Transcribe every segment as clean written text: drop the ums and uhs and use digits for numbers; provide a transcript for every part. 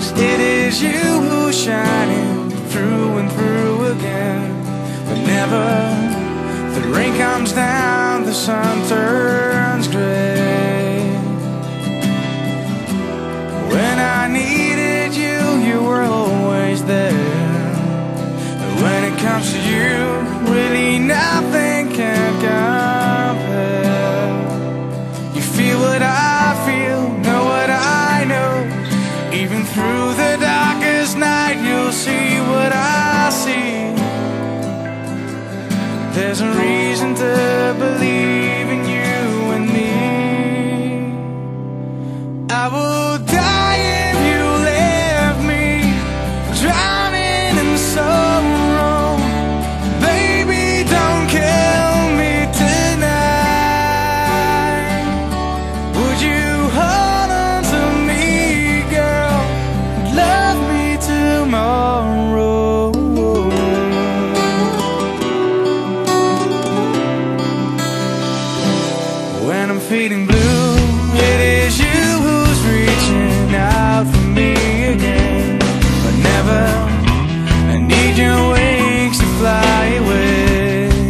it is you who's shining through and through again. Whenever the rain comes down, the sun turns gray. When I needed you, you were always there. But when it comes to you, really nothing can compare. You feel what I feel, know what I know. Even through the darkest night, you'll see what I see. There's a reason to believe in you and me. I will die if you leave me, drowning in sorrow. Baby, don't kill me tonight. Would you hold on to me, girl? Love me tomorrow. When I'm feeling blue, it is you who's reaching out for me again. Whenever I need your wings to fly away,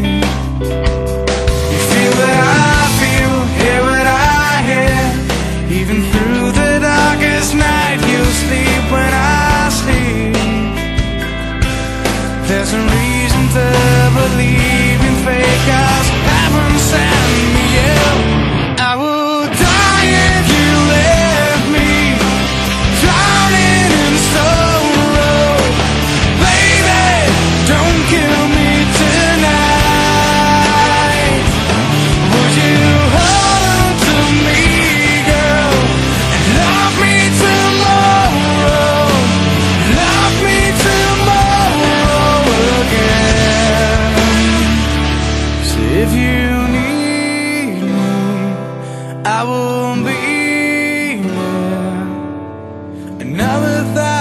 you feel what I feel, hear what I hear. Even through the darkest night, you'll sleep when I sleep. There's a reason to believe in fate, 'cause heaven sent me you. I will die if you leave me, drowning in sorrow. Baby, don't kill me tonight. Would you hold on to me, girl, and love me tomorrow? Love me tomorrow again. 'Cause if you need me, I will be there. Another